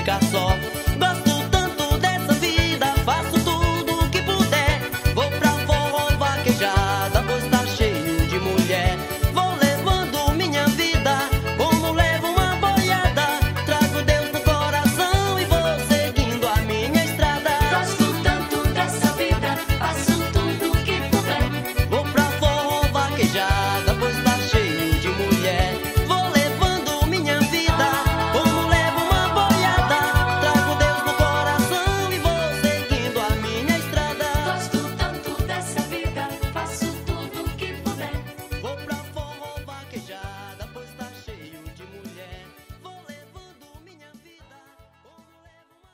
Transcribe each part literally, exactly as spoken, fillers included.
ficar só. Gosto tanto dessa vida, faço tudo o que puder. Vou pra forró vaquejada, pois tá cheio de mulher. Vou levando minha vida como levo uma boiada. Trago Deus no coração e vou seguindo a minha estrada. Gosto tanto dessa vida, faço tudo o que puder. Vou pra forró vaquejada, pois tá cheio de mulher. Vou levando minha vida como levo uma boiada. Trago Deus no coração e vou seguindo a minha estrada. Gosto tanto dessa vida, faço tudo o que puder. Vou pra forró vaquejada, pois tá cheio de mulher. Vou levando minha vida como levo uma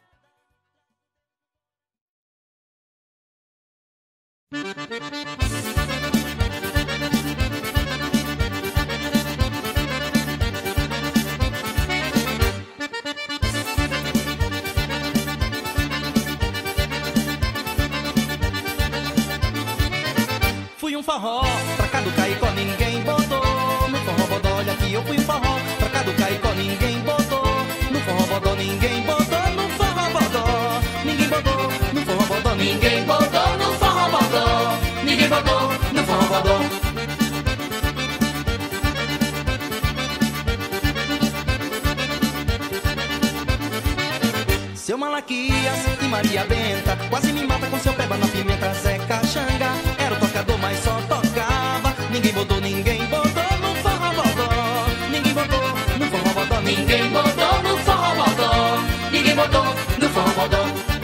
Fui um forró, pra cá do Caicó ninguém botou. No forró bodó, olha que eu fui um forró, pra cá do Caicó ninguém botou. No forró bodó ninguém botou, no forró bodó ninguém botou. No forró bodó ninguém botou, no forró bodó ninguém botou, no forró bodó. Seu Malaquias e Maria Benta quase me mata com seu peba na pimenta. Zeca Xanga era o tocador, mas só tocava. Ninguém botou, ninguém botou no forró bodó. Ninguém botou no forró bodó. Ninguém botou no forró bodó, ninguém botou no forró bodó.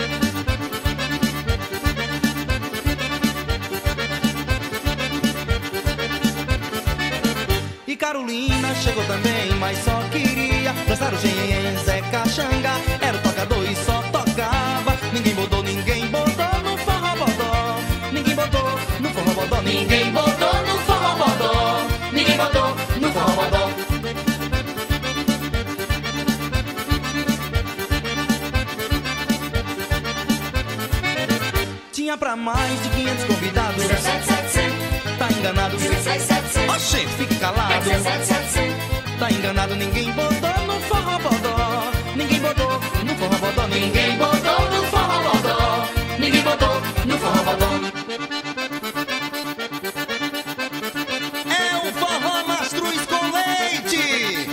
E Carolina chegou também, mas só queria dançar o genhen. Zeca Xanga era o tocador e só tocava. Ninguém botou, ninguém botou no forró bodó. Ninguém botou no forró bodó. Ninguém botou no forró bodó, ninguém botou no forró bodó. Tinha pra mais de quinhentos convidados. dezessete, setecentos, Tá enganado? dezesseis, setecentos, Oxê, fique calado. dezessete, setecentos. Tá enganado, ninguém botou no forró bodó. Ninguém botou no forró bodó. Ninguém botou no forró bodó, ninguém botou no forró bodó. É o forró mastruz com leite.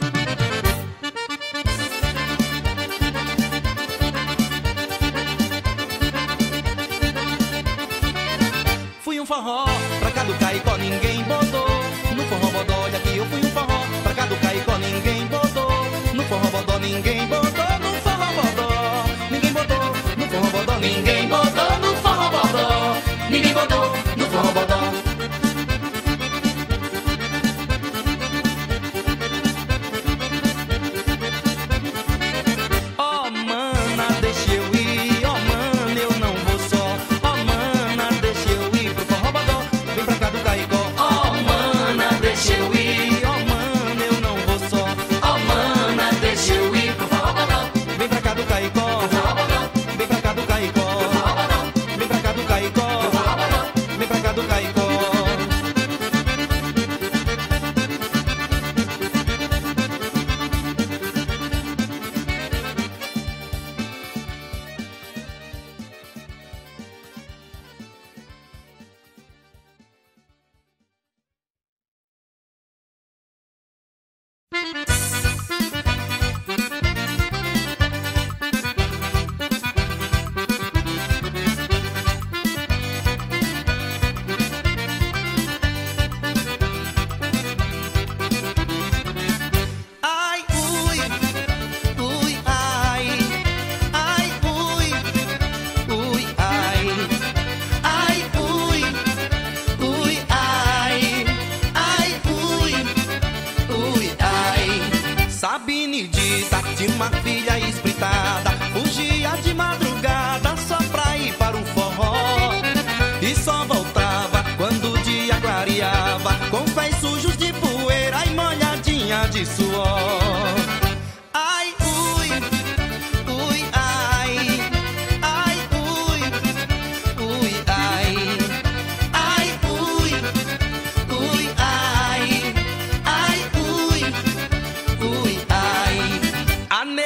Fui um forró, pra cá do Caicó ninguém botou. No forró bodó, olha que eu fui um forró, pra cá do Caicó ninguém botou. No forró bodó ninguém botou, no forró bodó ninguém botou, no forró bodó Ninguém botou no forró bodó, ninguém botou no forró bodó. Oh mana, deixa eu ir, oh mana, eu não vou só. Oh mana, deixa eu ir pro forró bodó, vem pra cá do Caicó. Oh mana, deixa eu ir, Oh mana, eu não vou só. oh mana, deixa eu ir pro forró bodó, Vem pra cá do Caicó, forró bodó, vem pra cá do Caicó, forró bodó, vem pra cá do Caicó, forró bodó, vem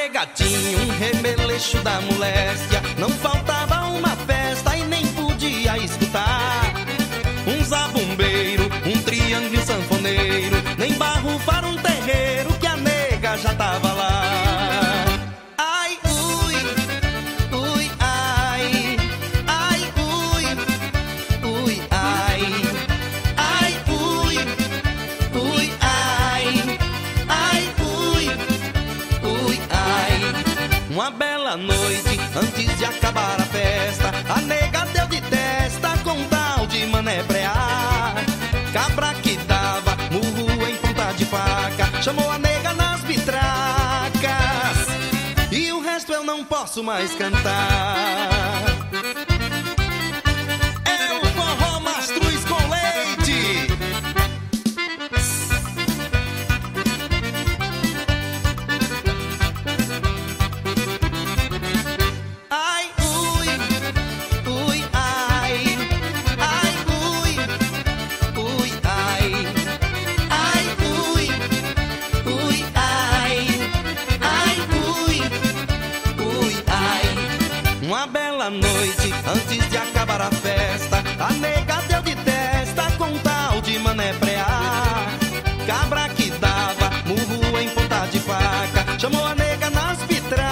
nega tinha um remeleixo da moléstia, não faltava uma festa e nem podia escutar. Um zabumbeiro, um triângulo sanfoneiro, nem barro para um terreiro que a nega já tava lá. Ai, ui, ui, ai, ai, ui, ui, ai, ai, ui, ui, ai, ai, ui, ui, ai. Uma bela noite, antes de acabar a festa, a nega deu de testa com tal de manebrear. Cabra que dava murro em ponta de faca, chamou a nega nas vitracas, e o resto eu não posso mais cantar. É o forró mastruz com leite. Ai, ui, ui, ai, ai, ui, ui, ai, ai, ui, ui, ai, ai, ui, ui, ai. Uma bela noite, antes de acabar a festa, a nega deu de testa com tal de manebrear. Cabra que dava murro em ponta de faca, chamou a nega nas vitracas,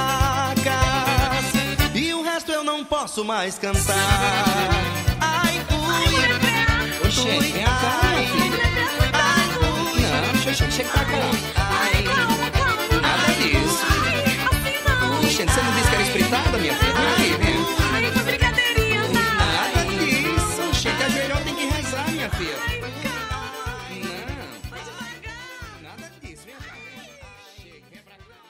e o resto eu não posso mais cantar. Ai, ui, Oxê, ui, vem cá, ai, filho. ai, ui, Não, deixa eu chega pra cá. ai, Nada disso. Oxê, você não disse que era espritada, minha filha? Vem aqui, vem. Ai, uma brincadeirinha, tá? Nada disso. Oxê, que ajoelhou tem que rezar, minha filha. Não, nada disso. Vem cá, vem. Chega, vem pra cá.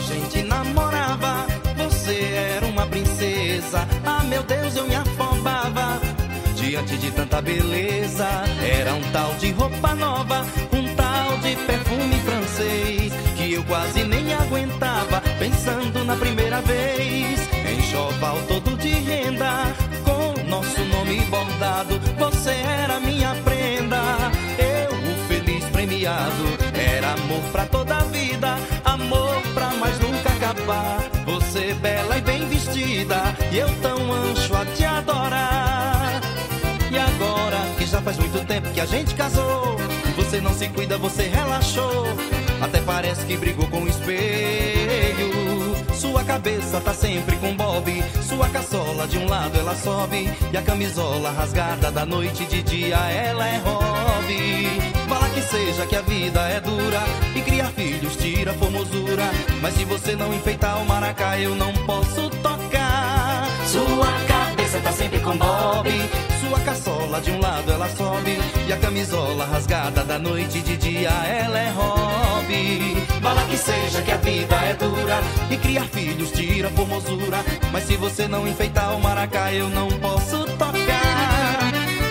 gente namorava, você era uma princesa. Ah, meu Deus, eu me afobava diante de tanta beleza. Era um tal de roupa nova, um tal de perfume francês, que eu quase nem aguentava, pensando na primeira vez. Enxoval todo de renda, com nosso nome bordado, você era minha prenda, eu o feliz premiado. Era amor pra toda a vida, amor pra mais nunca acabar. Você bela e bem vestida, e eu tão ancho a te adorar. E agora, que já faz muito tempo que a gente casou, você não se cuida, você relaxou, até parece que brigou com o espelho. Sua cabeça tá sempre com bob, sua caçola de um lado ela sobe, e a camisola rasgada da noite de dia ela é hobby. Fala que seja que a vida é dura, e criar filhos tira formosura, mas se você não enfeitar o maracá eu não posso tocar. Sua cabeça tá sempre com bob, sua caçola de um lado ela sobe, e a camisola rasgada da noite de dia ela é hobby. Fala que seja que a vida é dura, e criar filhos tira formosura, mas se você não enfeitar o maracá eu não posso tocar.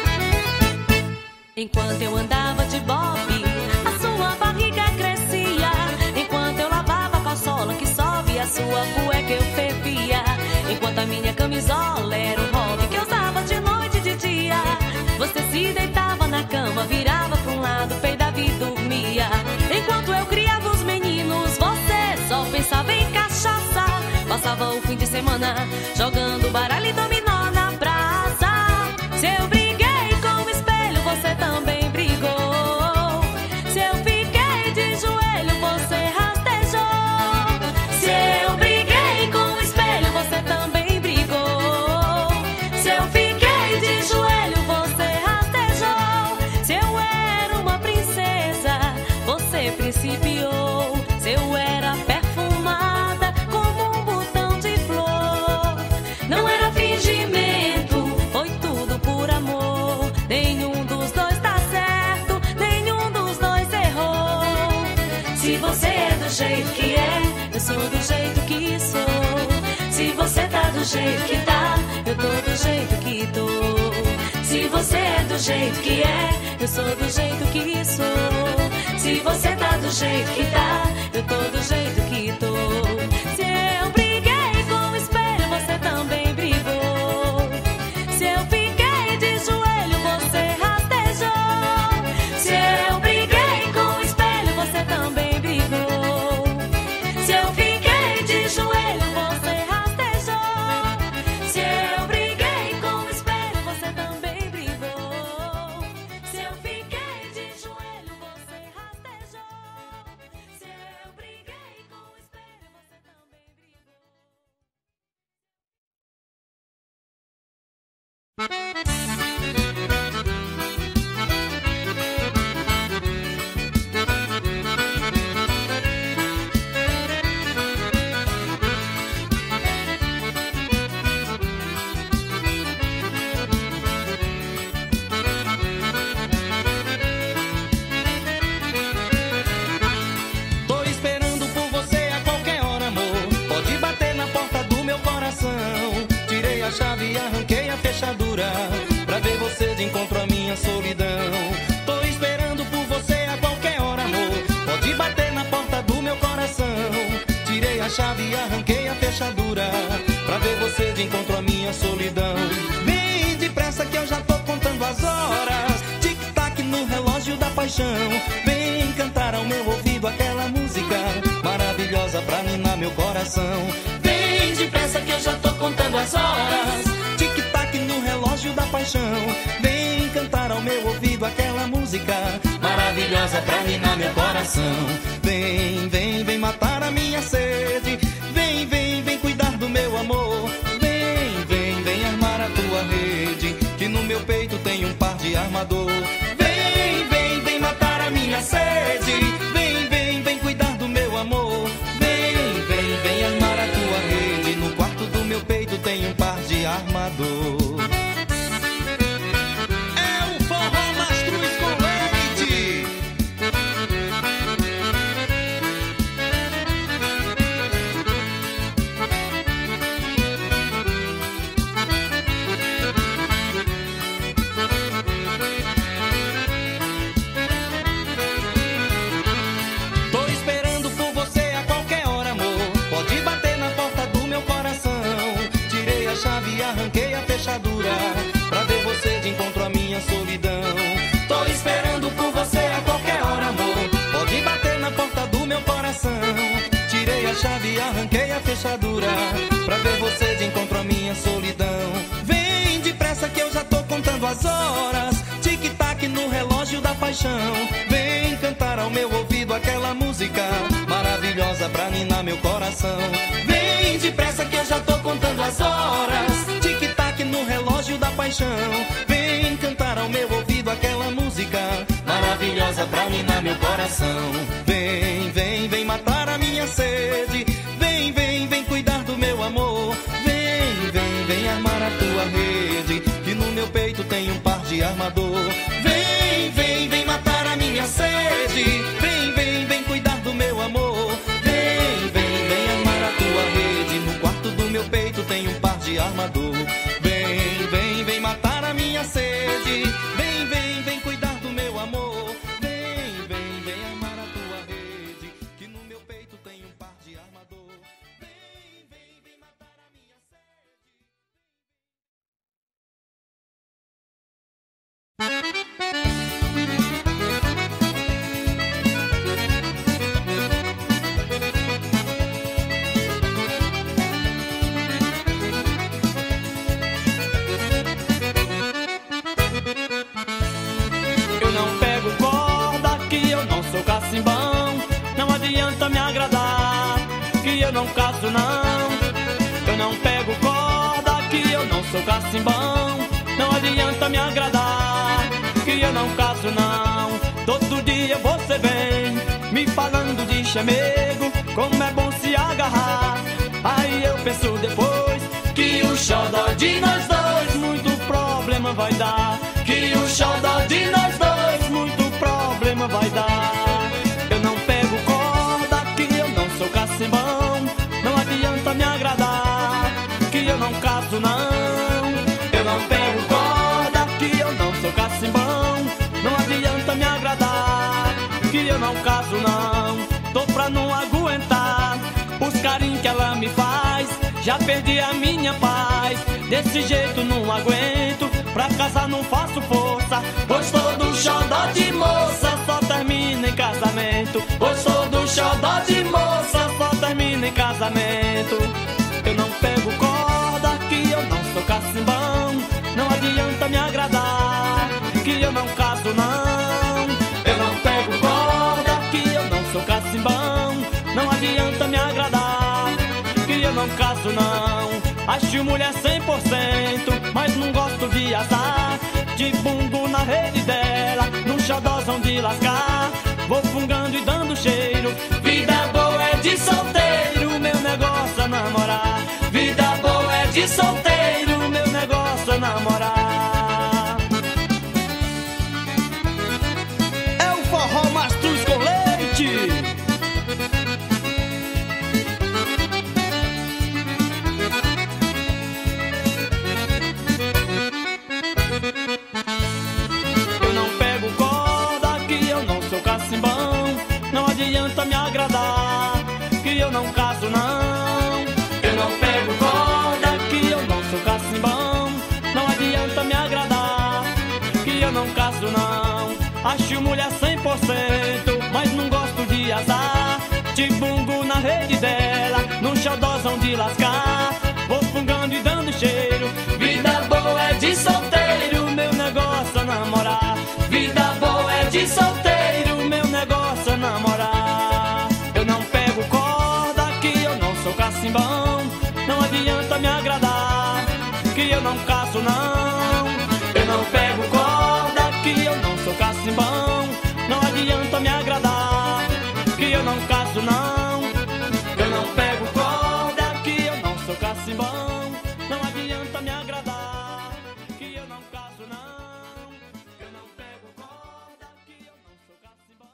Enquanto eu andava de bobe, a sua barriga crescia. Enquanto eu lavava a calçola que sobe, a sua cueca eu fervia. Enquanto a minha camisola era um hobby que eu usava de noite e de dia. Você se deitava na cama, virava pra um lado, peidava e dormia. Enquanto eu criava os meninos, você só pensava em cachaça. Passava o fim de semana jogando baralho e dominó na praça. Se eu briguei com o espelho, você também brigou. Se eu fiquei de joelho, você rastejou. Se eu briguei com o espelho, você também brigou. Se eu fiquei de joelho, você rastejou. Se eu era uma princesa, você principiou. Se eu era perfumada como um botão de flor, não era fingimento, foi tudo por amor. Nenhum dos dois tá certo, nenhum dos dois errou. Se você é do jeito que é, eu sou do jeito que sou. Se você tá do jeito que tá, eu tô do jeito que tô. Se você é do jeito que é, eu sou do jeito que sou. Se você tá do jeito que tá, eu tô do jeito que tô. Se eu briguei com o espelho, você também brigou. Se eu fiquei de joelho, você rastejou. Se eu briguei com o espelho, você também brigou. Se eu fiquei de joelho, você rastejou. Se eu briguei com o espelho, você também brigou. Se eu fiquei de joelho, você rastejou. Se eu briguei com o espelho, você também brigou. Tô esperando por você a qualquer hora, amor. Pode bater na porta do meu coração. Tirei a chave e arranquei a fechadura, pra ver você de encontro à minha solidão. Tô esperando por você a qualquer hora, amor. Pode bater na porta do meu coração. Tirei a chave e arranquei a fechadura, pra ver você de encontro à minha solidão. Vem depressa que eu já tô contando as horas, tic-tac no relógio da paixão. Vem cantar ao meu ouvido aquela música maravilhosa pra ninar meu coração. Vem depressa que eu já tô contando as horas, tic-tac no relógio da paixão. Vem cantar ao meu ouvido aquela música maravilhosa pra ninar meu coração. Vem, vem, vem matar a minha sede. Vem, vem, vem cuidar do meu amor. Vem, vem, vem armar a tua rede, que no meu peito tem um par de armador. Vem, vem, vem matar a minha sede. Vem, vem, vem cuidar do meu amor. Vem, vem, vem armar a tua rede, no quarto do meu peito tem um par de armador. É o forró Mastruz com leite. arranquei a fechadura pra ver você de encontro à minha solidão. Tô esperando por você a qualquer hora, amor. Pode bater na porta do meu coração. Tirei a chave e arranquei a fechadura pra ver você de encontro à minha solidão. Vem depressa que eu já tô contando as horas. Tic-tac no relógio da paixão. Vem cantar ao meu ouvido aquela música maravilhosa pra ninar meu coração. Vem depressa que eu já tô contando as horas. Tic-tac no relógio da paixão. Vem cantar ao meu ouvido aquela música maravilhosa pra ninar meu coração. Vem, vem, vem matar a minha sede. Vem, vem, vem cuidar do meu amor. Vem, vem, vem armar a tua rede, que no meu peito tem um par de armador. Vem, vem, vem matar a minha sede. Vem, vem, vem cuidar do meu amor. Vem, vem, vem armar a tua rede, no quarto do meu peito tem um par de armador. Vem, vem, vem matar a minha sede. Vem, vem, vem cuidar do meu amor. Vem, vem, vem armar a tua rede, que no meu peito tem um par de armador. Vem, vem, vem matar a minha Eu não pego corda, que eu não sou cacimbão. Não adianta me agradar, que eu não caso não. Eu não pego corda, que eu não sou cacimbão. Não adianta me agradar, que eu não caso não. Todo dia você vem me falando de chamego, como é bom se agarrar. Aí eu penso depois que o xodó de nós dois muito problema vai dar. Que o xodó de nós dois muito problema vai dar. Eu não pego corda, que eu não sou cacimbão. Não adianta me agradar, que eu não caso não. Eu não pego corda, que eu não sou cacimbão. Não adianta me agradar, que eu não caso não. Tô pra não aguentar os carinhos que ela me faz. Já perdi a minha paz, desse jeito não aguento. Pra casar não faço força, pois todo xodó de moça só termina em casamento. Pois todo xodó de moça só termina em casamento. Eu não pego corda, que eu não sou cacimbão. Não adianta me agradar, que eu não caso não. Eu não pego corda, que eu não sou cacimbão. Não adianta me agradar, que eu não caso não. Acho mulher cem por cento, mas não gosto de azar. De bumbo na rede dela, num xodózão de lascar. Vou fungando e dando cheiro. Vida boa é de solteiro, meu negócio é namorar. Vida boa é de solteiro, meu negócio é namorar. É o forró mastruz com leite. Eu não pego corda, que eu não sou cacimbão. Não adianta me agradar, que eu não caso não. Eu não pego corda, que eu não sou cacimbão. Não adianta me agradar, que eu não caso não. Acho mulher cem por cento, mas não gosto de azar. De bungo na rede dela, num xodózão de lascar. Vou fungando e dando cheiro. Vida boa é de solteiro, meu negócio é namorar. Vida boa é de solteiro, meu negócio é namorar. Eu não pego corda, que eu não sou cacimbão. Não adianta me agradar, que eu não caso não. Eu não pego corda, que eu não sou cacimbão. Não adianta me agradar, que eu não caso não. Eu não pego corda, que eu não sou cacimbão. Não adianta me agradar, que eu não caso não. Eu não pego corda, que eu não sou cacimbão.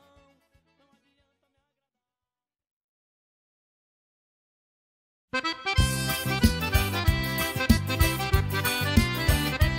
Não adianta me agradar.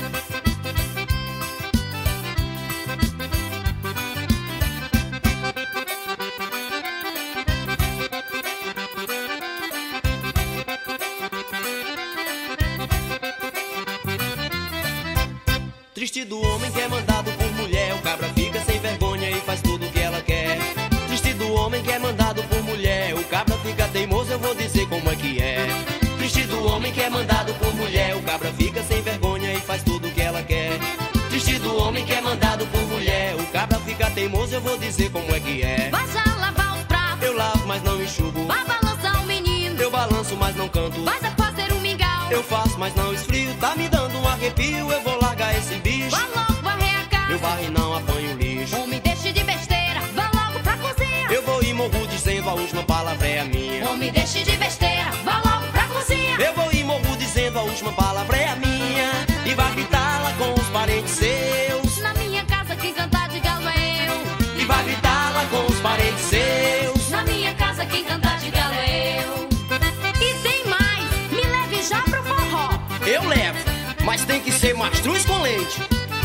Triste do homem que é mandado por mulher, o cabra fica sem vergonha e faz tudo o que ela quer. Triste do homem que é mandado por mulher, o cabra fica teimoso, eu vou dizer como é que é. Triste do homem que é mandado por mulher, o cabra fica sem vergonha e faz tudo o que ela quer. Triste do homem que é mandado por mulher, o cabra fica teimoso, eu vou dizer como é que é. Vai já lavar os pratos, Eu lavo, mas não enxugo. vai balançar o menino, Eu balanço, mas não canto. vai já fazer um mingau, Eu faço, mas não esfrio. Tá me dando um arrepio, eu vou largar esse bicho. vai logo varrer a casa. Eu varro e não apanho lixo. Homem, deixe de besteira, vá logo pra cozinha. Eu vou e morro dizendo a última palavra é a minha. Homem, deixe de besteira, vá logo pra cozinha. Eu vou e morro dizendo a última palavra é a minha. E vai gritá-la com os parentes seus. Na minha casa quem canta de galo é eu. E vai gritá-la com os parentes seus. Na minha casa quem canta de galo é eu. E tem mais, me leve já pro forró. Eu levo, mas tem que ser mastruz com leite.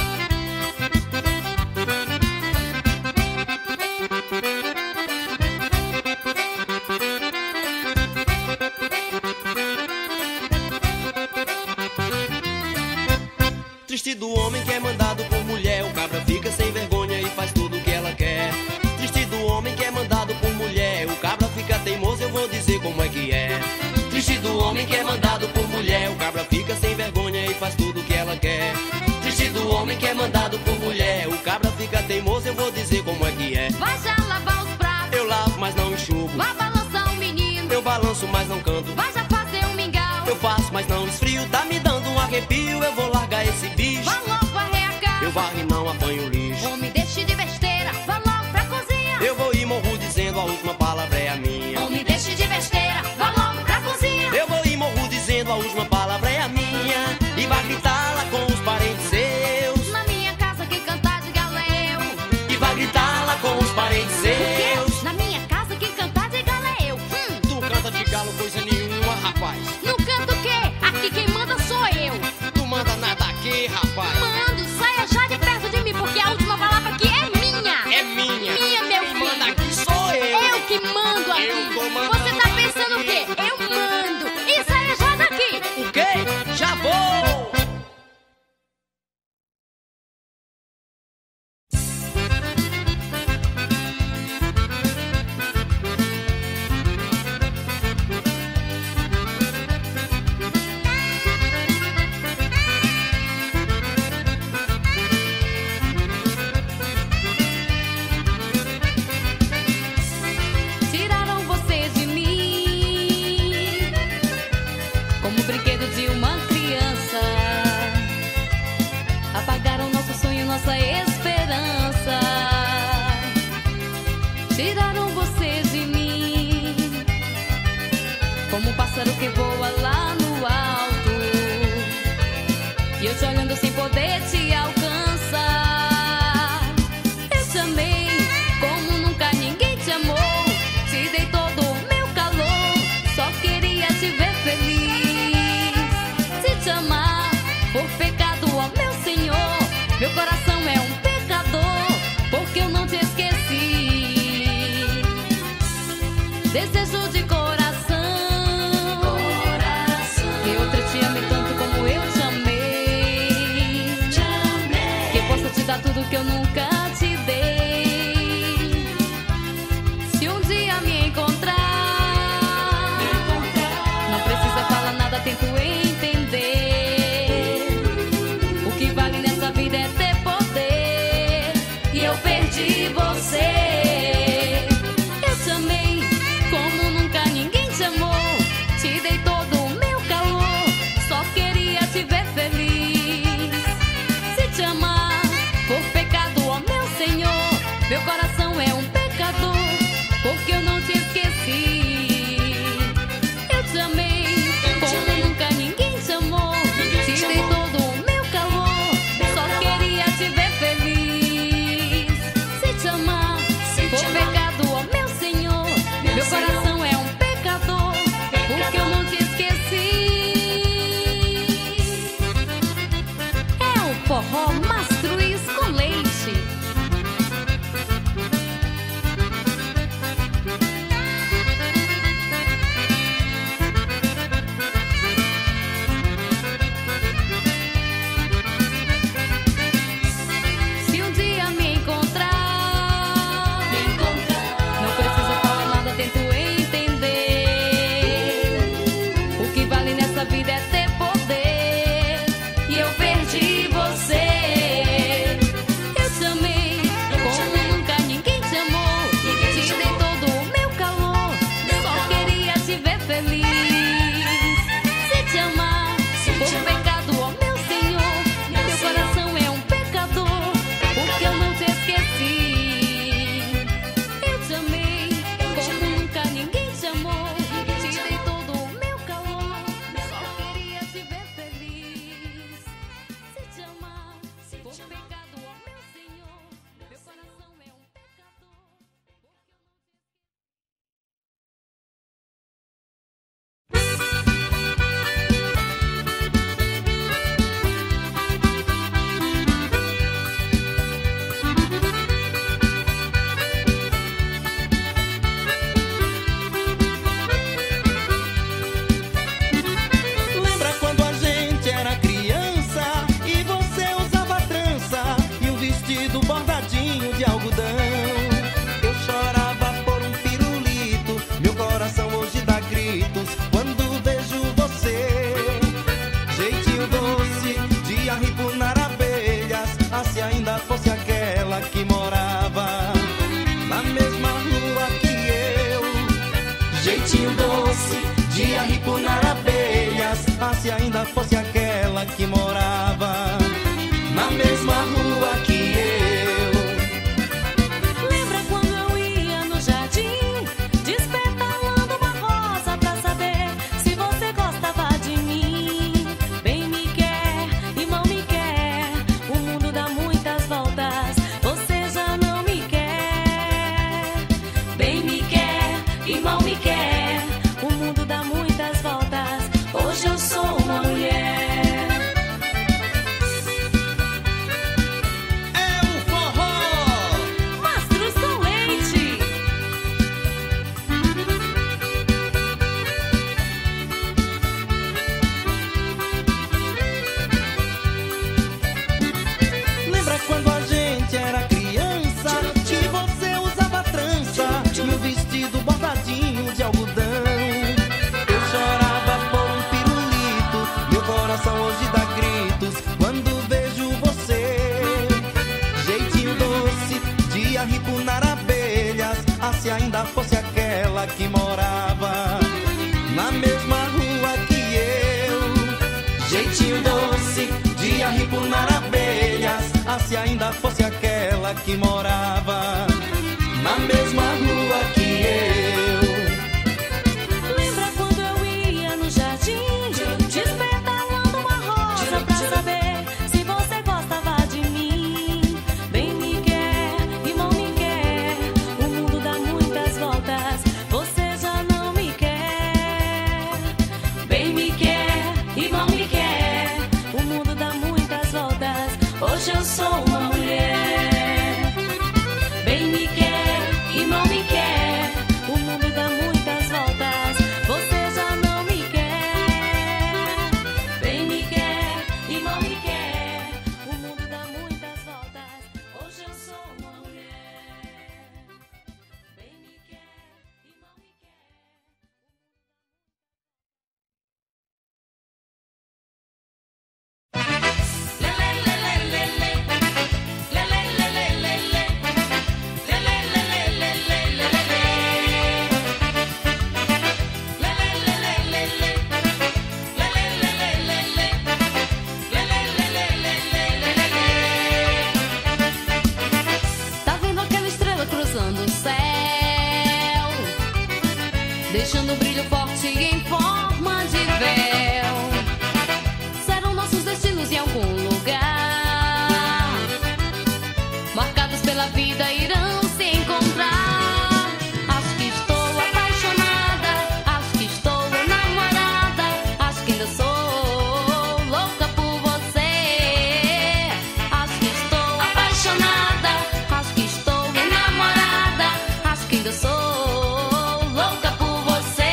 Triste do homem que é mandado por mulher, o cabra fica sem vergonha e faz tudo o que ela quer. Triste do homem que é mandado por mulher, o cabra fica teimoso, eu vou dizer como é que é. Triste do homem que é mandado por mulher, o cabra fica sem vergonha e faz tudo o que ela quer. Triste do homem que é mandado por mulher, o cabra fica teimoso, eu vou dizer como é que é. Vai já lavar os pratos, Eu lavo, mas não enxugo. vai balançar o menino, Eu balanço, mas não canto. vai já fazer um mingau, Eu faço, mas não esfrio. Tá me dando um arrepio, eu vou largar esse bicho. vai logo varrer a casa. Eu varro e não apanho lixo. Homem, deixe de besteira, vá logo pra cozinha. Eu vou e morro dizendo a última palavra é a minha. Homem, deixe de besteira, vá logo pra cozinha. Eu vou e morro dizendo a última palavra é a minha. E vai gritá-la com os parentes seus. Na minha casa quem canta de galo é eu. E vai gritá-la com os parentes seus. Na minha casa quem canta de galo é eu. Hum, Tu canta de galo coisa nenhuma, rapaz. no canto o quê? Aqui quem manda sou eu. Tu manda nada aqui, rapaz. Mando, saia já de perto de mim, porque a última palavra aqui é minha. É minha. Minha, meu Quem filho. manda aqui sou eu. Eu que mando aqui. Eu tô mandando Você tá pensando o quê? Eu mando. E saia já daqui. O quê? Já vou! Tiraram você de mim como brinquedo de uma criança. Apagaram nosso sonho, nossa esperança. Tiraram você de mim como um pássaro que voa lá no alto. E eu te olhando sem poder te alcançar. Eu te amei como nunca ninguém te amou. Te dei todo o meu calor, só queria te ver feliz. Se te amar por pecado, ó meu Senhor, meu coração é um pecador, porque eu não te esqueci. Desejo de coração, coração, que outra te ame tanto como eu te amei. Te amei. Que possa te dar tudo que eu nunca te dei. Se um dia me encontrar, não precisa falar nada, tento entender. O que vale nessa vida é ter poder. E eu perdi você. Eu te amei como nunca ninguém te amou. Te dei todo o meu calor, só queria te ver feliz. Se te amar por pecado, ó meu Senhor, e eu perdi você. Eu te amei como nunca ninguém te amou. Te dei todo o meu calor, só queria te ver feliz. Se te amar por pecado, ó meu Senhor, meu coração é um pecador, porque eu não te esqueci. Eu te amei como nunca ninguém te amou. Te dei todo o meu calor, só queria te ver feliz. Se te amar por pecado, ó meu Senhor, meu coração é um pecador, porque eu não Lembra quando a gente era criança e você usava trança e um vestido bordadinho de algodão? Eu chorava por um pirulito, meu coração hoje dá gritos quando vejo você. Jeitinho doce de arripunar abelhas, ah, se ainda fosse aquela que morava na mesma rua que eu. Jeitinho doce de arripunar abelhas, ah, se ainda fosse aquela que morava na mesma rua que eu. Lembra quando eu ia no jardim, despetalando uma rosa pra saber se você gostava de mim? Bem me quer e mal me quer, o mundo dá muitas voltas, você já não me quer. Bem me quer e mal me quer, o mundo dá muitas voltas, hoje eu sou uma mulher. É o forró! Mastruz com leite. Lembra quando a gente era criança e você usava trança e um vestido bordadinho de algodão? Eu chorava por um pirulito, meu coração hoje dá gritos quando vejo você. Jeitinho doce de arripunar abelhas, ah, se ainda fosse aquela que morava na mesma rua que eu. Jeitinho doce de arripunar abelhas, ah, se ainda fosse aquela que morava na mesma rua que eu. Lembra quando eu ia no jardim, despetalando uma rosa pra saber se você gostava de mim? Bem me quer e mal me quer, o mundo dá muitas voltas, você já não me quer. Bem me quer e mal me quer, o mundo dá muitas voltas, hoje eu sou uma mulher. Bem me quer e mal me quer, o mundo dá muitas voltas, você já não me quer. Bem me quer e mal me quer, o mundo dá muitas voltas, hoje eu sou uma mulher. Bem me quer e mal me quer. Tá vendo aquela estrela cruzando o céu, deixando um brilho forte em forma de véu? Serão nossos destinos em algum lugar, marcados pela vida, irão se encontrar. Acho que estou apaixonada, acho que estou enamorada, acho que ainda sou louca por você. Acho que estou apaixonada, acho que estou enamorada, acho que ainda sou louca por você.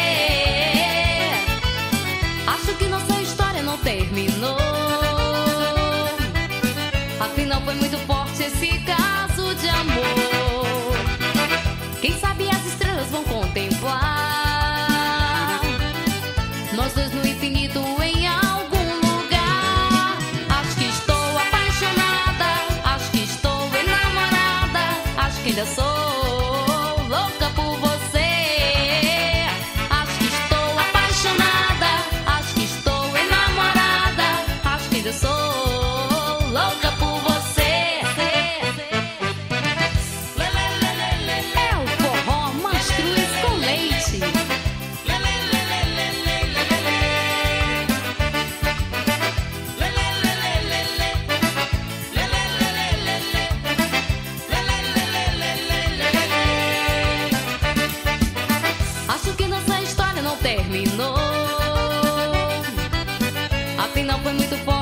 Acho que nossa história não terminou, afinal foi muito forte esse caso de amor. Quem sabe as estrelas vão contemplar nós dois no infinito em algum lugar.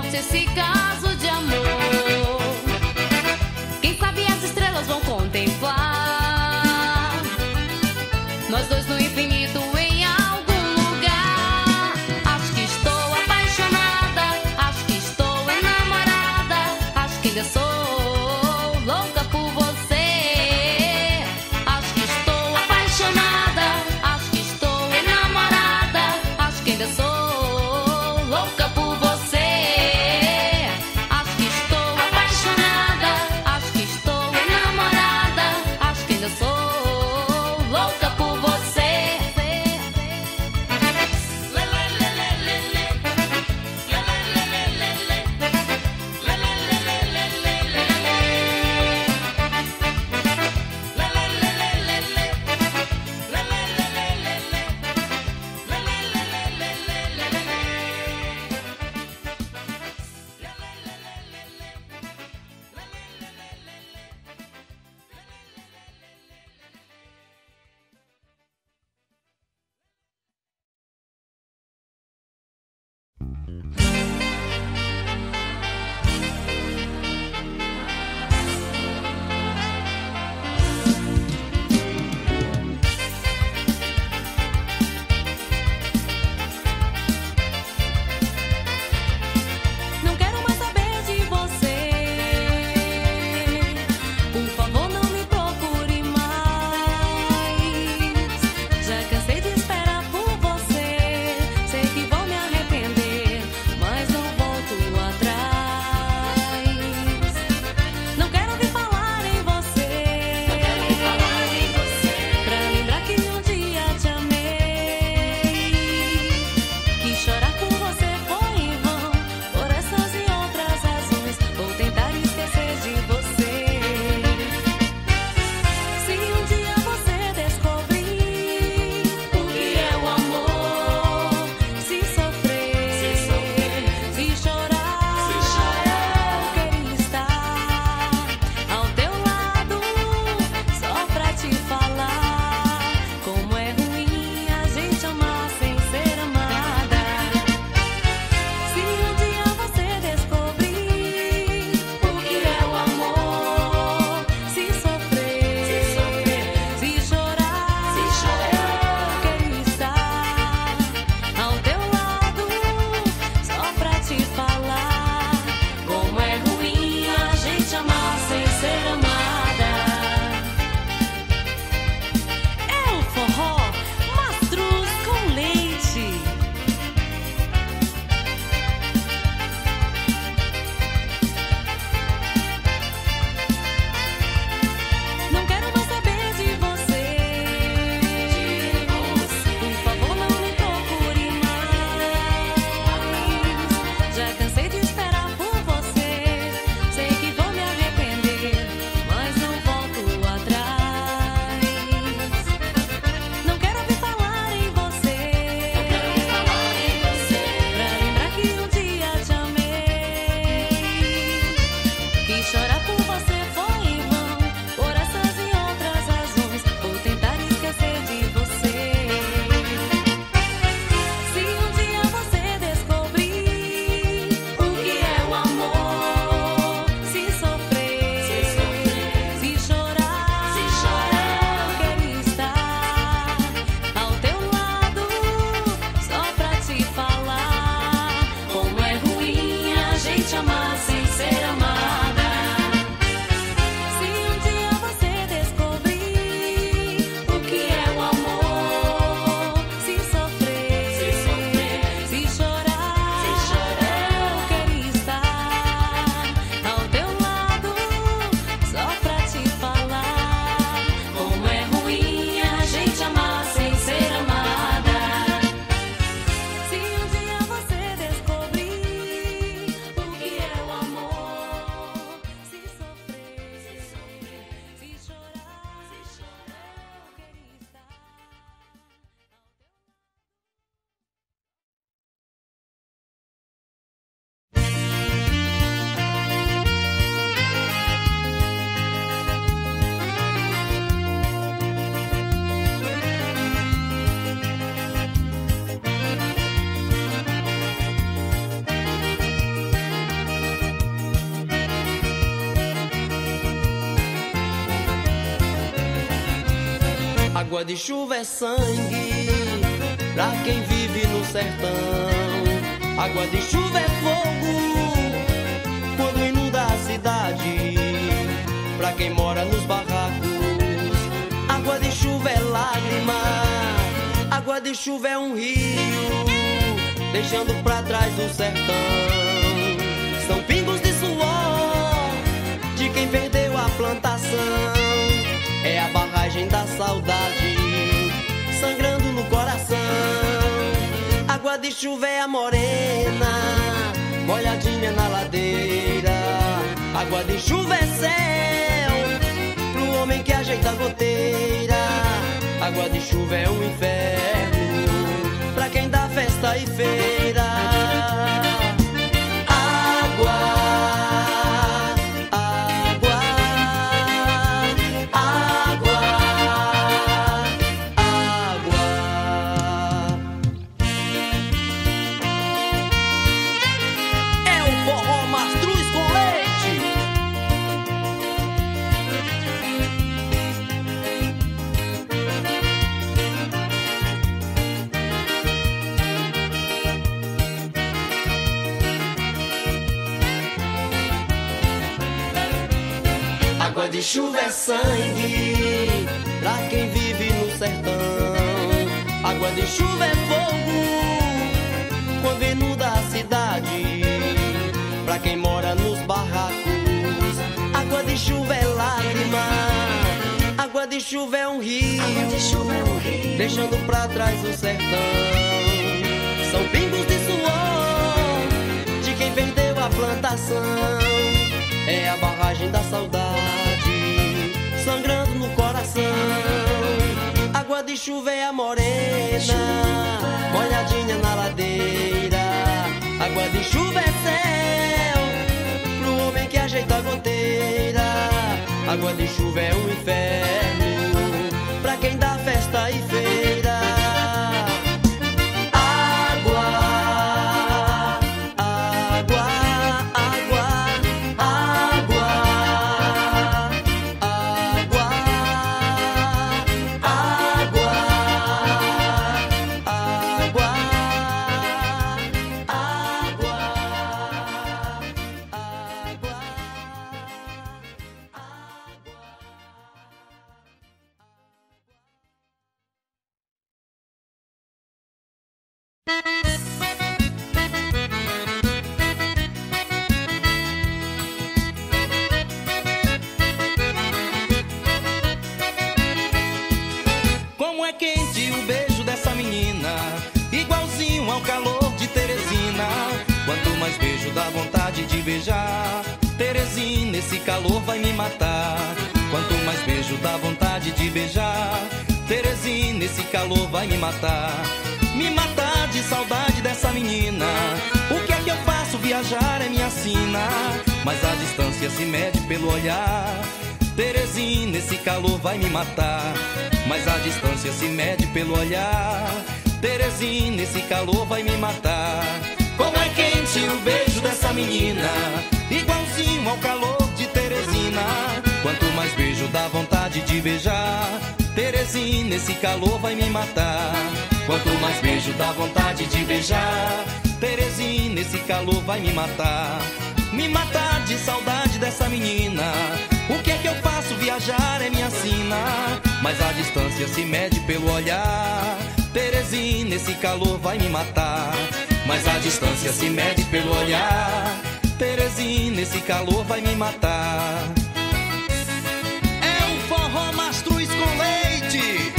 acontece esse caso de amor. Quem sabe as estrelas vão contemplar nós dois no infinito em algum lugar. Acho que estou apaixonada, acho que estou enamorada, acho que ainda sou louca por você. Acho que estou apaixonada, acho que estou enamorada, acho que ainda sou louca por você. Acho que estou apaixonada, acho que estou enamorada, acho que ainda sou louca por você. Água de chuva é sangue pra quem vive no sertão. Água de chuva é fogo quando inunda a cidade. Pra quem mora nos barracos, água de chuva é lágrima. Água de chuva é um rio deixando pra trás o sertão. São pingos de suor de quem perdeu a plantação. É a barragem da saudade sangrando no coração. Água de chuva é a morena molhadinha na ladeira. Água de chuva é céu pro homem que ajeita a goteira. Água de chuva é um inferno pra quem dá festa e feira. Água Água de chuva é sangue pra quem vive no sertão. Água de chuva é fogo quando inunda a cidade. Pra quem mora nos barracos, água de chuva é lágrima. Água de chuva é um rio, deixando pra trás o sertão. São pingos de suor de quem perdeu a plantação. É a barragem da saudade sangrando no coração. Água de chuva é a morena molhadinha na ladeira. Água de chuva é céu pro homem que ajeita a goteira. Água de chuva é um inferno pra quem dá festa e feira. Terezinha, esse calor vai me matar. Quanto mais beijo dá vontade de beijar. Terezinha, esse calor vai me matar. Me matar de saudade dessa menina. O que é que eu faço? Viajar é minha sina. Mas a distância se mede pelo olhar. Terezinha, esse calor vai me matar. Mas a distância se mede pelo olhar. Terezinha, esse calor vai me matar. Como é quente o beijo dessa menina, igualzinho ao calor de Teresina. Quanto mais beijo dá vontade de beijar. Terezinha, esse calor vai me matar. Quanto mais beijo dá vontade de beijar. Terezinha, esse calor vai me matar. Me matar de saudade dessa menina. O que é que eu faço? Viajar é minha sina. Mas a distância se mede pelo olhar. Terezinha, esse calor vai me matar. Mas a distância se mede pelo olhar. Terezinha, esse calor vai me matar. É o forró Mastruz com leite.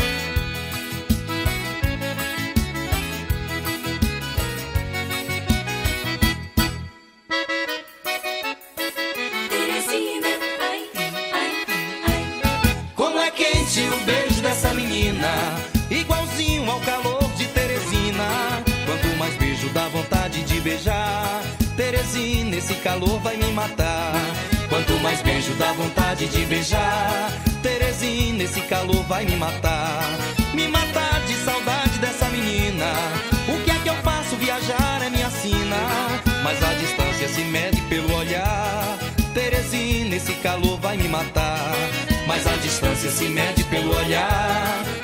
Teresina, ai, ai, ai. Como é quente o beijo dessa menina, igualzinho ao calor de Teresina. Quanto mais beijo dá vontade de beijar. Terezinha, esse calor vai me matar. Quanto mais beijo dá vontade de beijar. Terezinha, esse calor vai me matar. Me matar de saudade dessa menina. O que é que eu faço? Viajar é minha sina. Mas a distância se mede pelo olhar. Terezinha, esse calor vai me matar. Mas a distância se mede pelo olhar.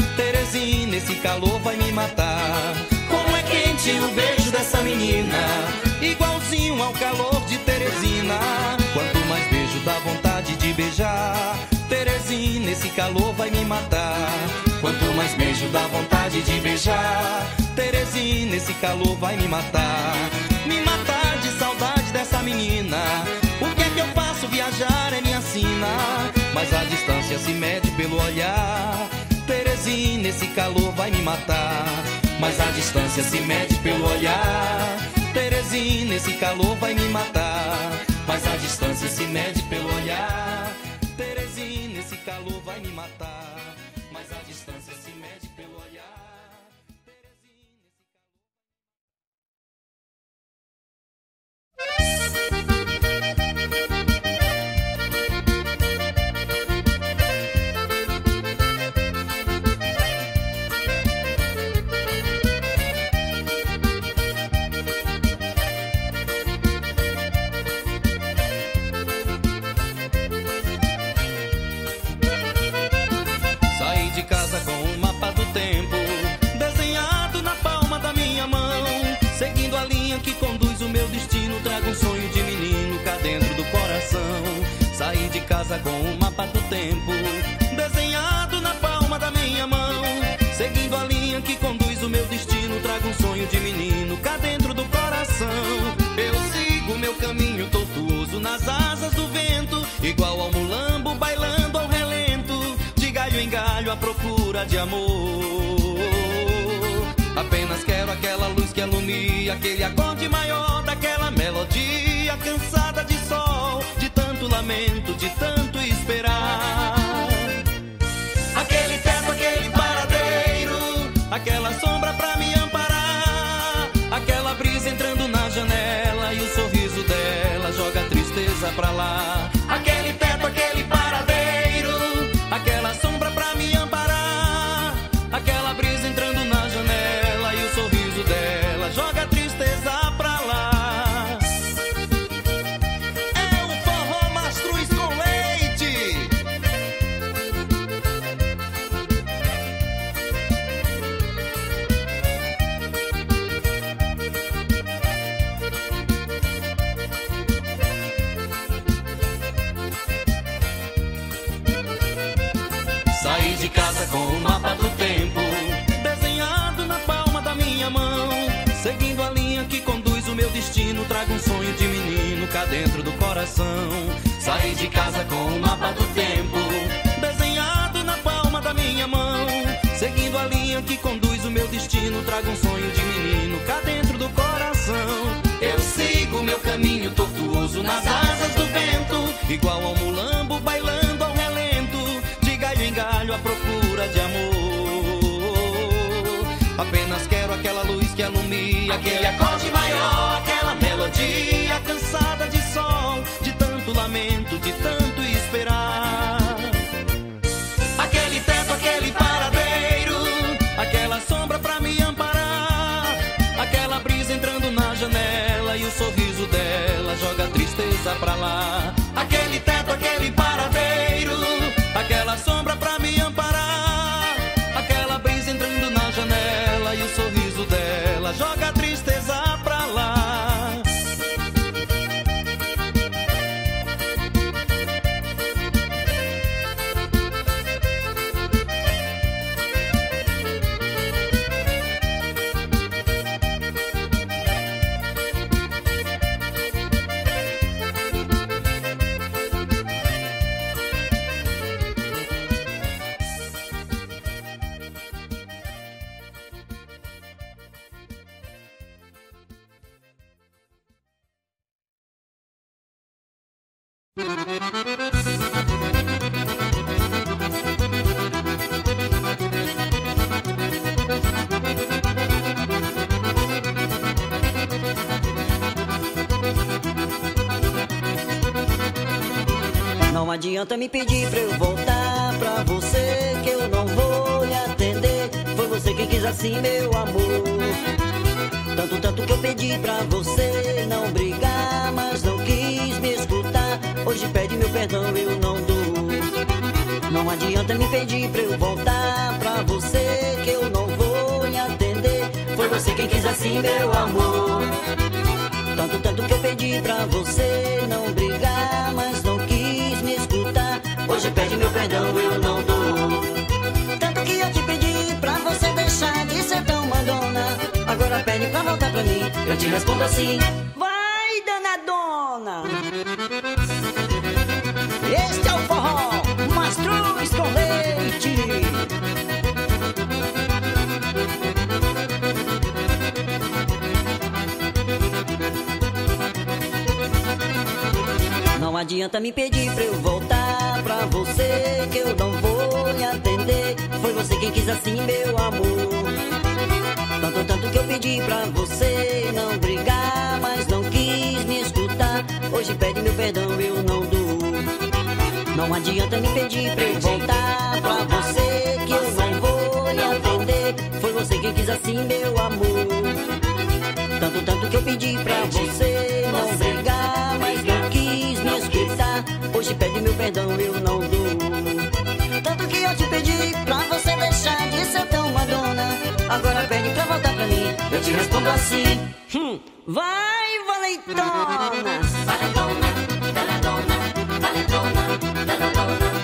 Teresina, esse calor vai me matar. Como é quente o beijo dessa menina, igualzinho ao calor de Teresina. Quanto mais beijo dá vontade de beijar. Teresina, esse calor vai me matar. Quanto mais beijo dá vontade de beijar. Teresina, esse calor vai me matar. Me matar de saudade dessa menina. O que é que eu faço? Viajar é minha sina. Mas a distância se mede pelo olhar. Teresina, esse calor vai me matar. Mas a distância se mede pelo olhar. Teresina, esse calor vai me matar. Mas a distância se mede pelo olhar. Teresina, esse calor vai me matar. Mas a distância se mede pelo olhar. Teresina, de casa com o mapa do tempo desenhado na palma da minha mão, seguindo a linha que conduz o meu destino. Trago um sonho de menino cá dentro do coração. Saí de casa com o mapa do tempo desenhado na palma da minha mão, seguindo a linha que conduz o meu destino. Trago um sonho de menino cá dentro do coração. Eu sigo meu caminho tortuoso nas asas do vento, igual ao mulambo bailando ao relento, de galho em galho à procura de amor. Apenas quero aquela luz que alumia, aquele acorde maior daquela melodia, cansada de sol, de tanto lamento, de tanto esperar. Aquele teto, aquele paradeiro, aquela sombra pra me amparar, aquela brisa entrando na janela e o sorriso dela joga a tristeza pra lá. Aquele teto, aquele paradeiro, aquela sombra pra me amparar, aquela brisa entrando na janela e o sorriso dela joga a tristeza pra lá. É o forró Mastruz com leite. Saí de casa com o mapa do tempo desenhado na palma da minha mão, seguindo a linha que conduz o meu destino. Trago um sonho de menino cá dentro do coração. Saí de casa com o mapa do tempo desenhado na palma da minha mão, seguindo a linha que conduz o meu destino. Trago um sonho de menino cá dentro do coração. Eu sigo meu caminho tortuoso nas asas do vento, igual ao mulambo bailando ao relento, de galho em galho à procura de amor. Apenas quero aquela luz que alumia, aquele acorde maior, aquela melodia, cansada de sol, de tanto lamento, de tanto esperar. Aquele teto, aquele paradeiro, aquela sombra pra me amparar, aquela brisa entrando na janela e o sorriso dela joga a tristeza pra lá. Aquele teto, aquele paradeiro, aquela sombra pra me amparar, aquela brisa entrando na janela e o sorriso dela joga a tristeza pra lá. Não adianta me pedir pra eu voltar pra você, que eu não vou lhe atender. Foi você quem quis assim, meu amor. Tanto, tanto que eu pedi pra você não brigar, mas não quis me escutar. Hoje pede meu perdão, eu não dou. Não adianta me pedir pra eu voltar pra você, que eu não você quem quis assim, meu amor. Tanto, tanto que eu pedi pra você não brigar, mas não quis me escutar. Hoje pede meu perdão, eu não dou. Tanto que eu te pedi pra você deixar de ser tão mandona. Agora pede pra voltar pra mim, eu te respondo assim: vai, danadona. Este é o forró Mastruz com leite. Não adianta me pedir pra eu voltar pra você, que eu não vou lhe atender. Foi você quem quis assim, meu amor. Tanto, tanto que eu pedi pra você não brigar, mas não quis me escutar. Hoje pede meu perdão, eu não dou. Não adianta me pedir pra eu voltar pra você, que eu não vou lhe atender. Foi você quem quis assim, meu amor. Tanto, tanto que eu pedi pra você não brigar, mas não quis me escutar. Hoje pede meu perdão, eu não dou. Tanto que eu te pedi pra você deixar de ser tão madona. Agora pede pra voltar pra mim, eu te respondo assim: hum, vai, valentona. Valentona, danadona, valentona, danadona.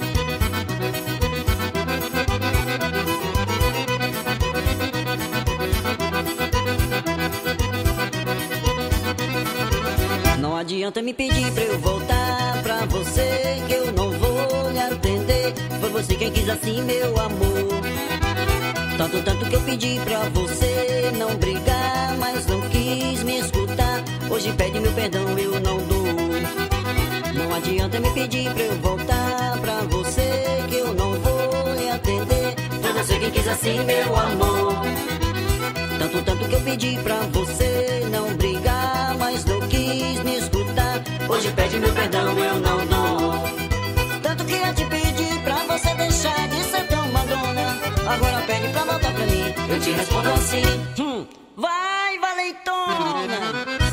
Não adianta me pedir pra eu voltar pra você, que eu não vou lhe atender. Foi você quem quis assim, meu amor. Tanto, tanto que eu pedi pra você não brigar, mas não quis me escutar. Hoje pede meu perdão, eu não dou. Não adianta me pedir pra eu voltar pra você, que eu não vou lhe atender. Foi você quem quis assim, meu amor. Tanto, tanto que eu pedi pra você não brigar, mas não quis me escutar. Hoje pede meu perdão, eu não dou. Tanto que eu te pedi pra você deixar de ser tão mandona. Agora pede pra voltar pra mim, eu te respondo assim: hum, vai, valentona.